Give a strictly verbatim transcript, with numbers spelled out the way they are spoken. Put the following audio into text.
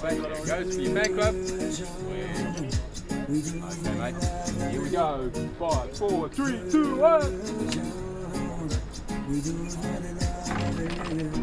There goes for your fan club. Okay, mate. Here we go. Five, four, three, two, one.